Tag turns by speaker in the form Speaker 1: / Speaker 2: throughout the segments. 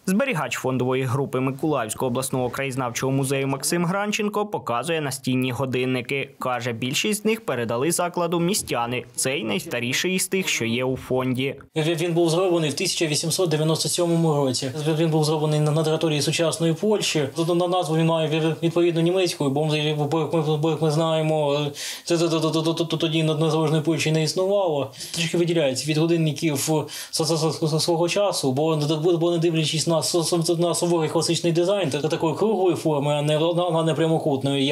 Speaker 1: Зберігач фондової групи Миколаївського обласного краєзнавчого музею Максим Гранченко показує настінні годинники. Каже, більшість з них передали закладу містяни. Цей найстаріший із тих, що є у фонді.
Speaker 2: Він був зроблений в 1897 році. Він був зроблений на території сучасної Польщі. На назву він має відповідно німецькою, бо як ми знаємо, тоді незалежної Польщі не існувало. Трішки виділяється від годинників свого часу, бо не дивлячись на суворий класичний дизайн, такої круглої форми, а не прямокутної,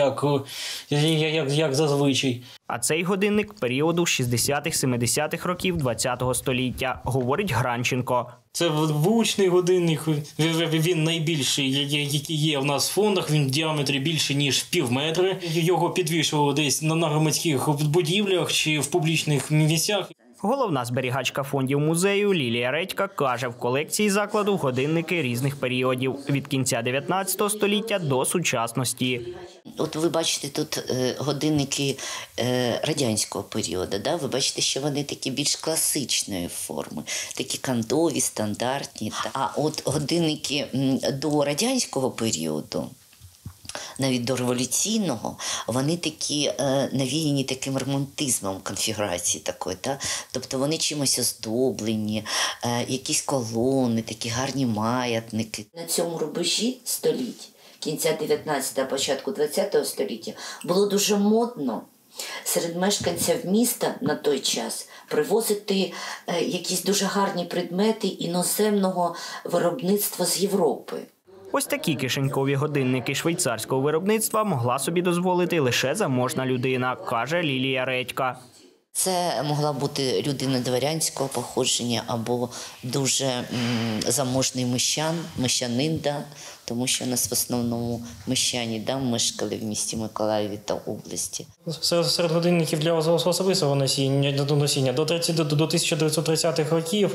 Speaker 2: як зазвичай.
Speaker 1: А цей годинник періоду 60-70-х років ХХ століття, говорить Гранченко.
Speaker 2: Це вуличний годинник, він найбільший, який є в нас в фондах, він в діаметрі більше, ніж півметри. Його підвішували десь на громадських будівлях чи в публічних місцях.
Speaker 1: Головна зберігачка фондів музею Лілія Редька каже, в колекції закладу годинники різних періодів – від кінця 19 століття до сучасності.
Speaker 3: От ви бачите тут годинники радянського періоду, да? Ви бачите, що вони такі більш класичної форми, такі кантові, стандартні. А от годинники до радянського періоду, навіть до революційного, вони такі навіяні таким романтизмом конфігурації такої. Та? Тобто вони чимось оздоблені, якісь колони, такі гарні маятники. На цьому рубежі століть, кінця 19-го, початку 20-го століття, було дуже модно серед мешканців міста на той час привозити якісь дуже гарні предмети іноземного виробництва з Європи.
Speaker 1: Ось такі кишенькові годинники швейцарського виробництва могла собі дозволити лише заможна людина, каже Лілія Редька.
Speaker 3: Це могла бути людина дворянського походження або дуже заможний мещанин, да? Тому що у нас в основному мещані мешкали в місті Миколаєві та області.
Speaker 2: Серед годинників для особистого носіння до 1930-х років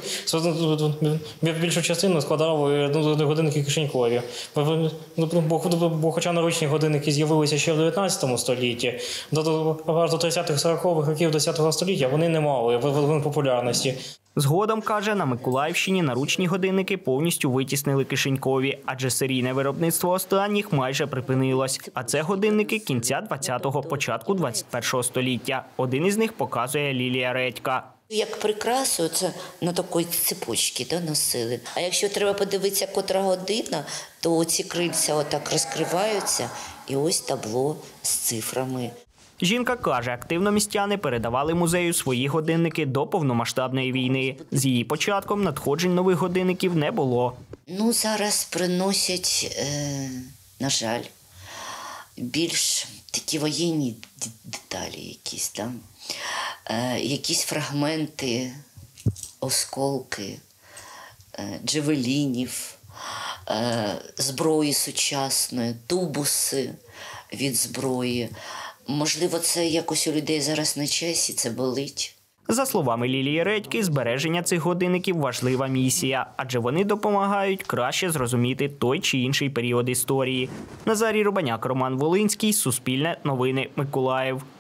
Speaker 2: більшу частину складали годинники кишенькові. Бо хоча наручні годинники з'явилися ще в 19 столітті, аж до 30-40-х років 10 століття вони не мали популярності.
Speaker 1: Згодом, каже, на Миколаївщині наручні годинники повністю витіснили кишенькові, адже серійне виробництво останніх майже припинилось. А це годинники кінця 20-го, початку 21-го століття. Один із них показує Лілія Редька.
Speaker 3: Як прикрасу, це на такій цепочці носили. А якщо треба подивитися, котра година, то ці крильця отак розкриваються і ось табло з цифрами.
Speaker 1: Жінка каже, активно містяни передавали музею свої годинники до повномасштабної війни. З її початком надходжень нових годинників не було.
Speaker 3: Зараз приносять, на жаль, більш такі воєнні деталі якісь, якісь фрагменти, осколки, джевелінів, зброї сучасної, тубуси від зброї. Можливо, це якось у людей зараз на часі, це болить.
Speaker 1: За словами Лілії Редьки, збереження цих годинників – важлива місія, адже вони допомагають краще зрозуміти той чи інший період історії. Назарій Рубаняк, Роман Волинський, Суспільне новини, Миколаїв.